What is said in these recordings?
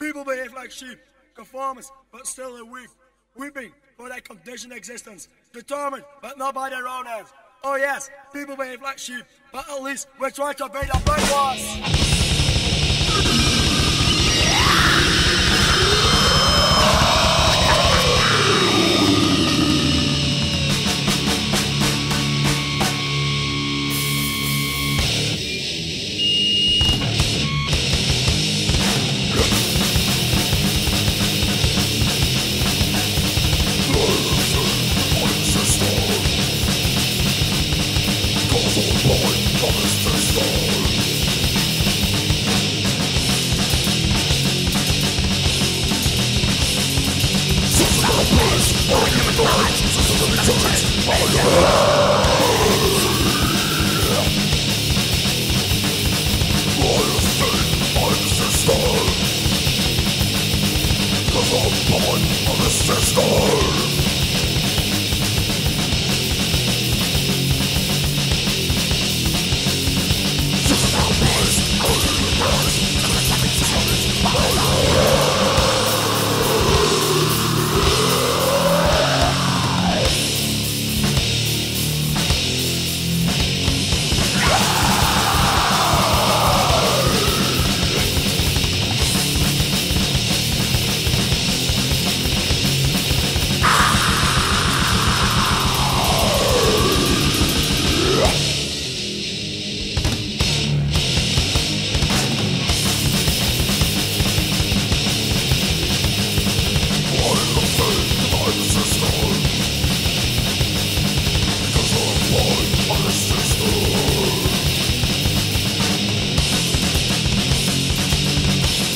People behave like sheep, conformists, but still they're weak, weeping for their conditioned existence, determined, but not by their own hands. Oh yes, people behave like sheep, but at least we're trying to break their brainwash.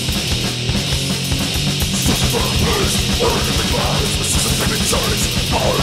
Systemphobic.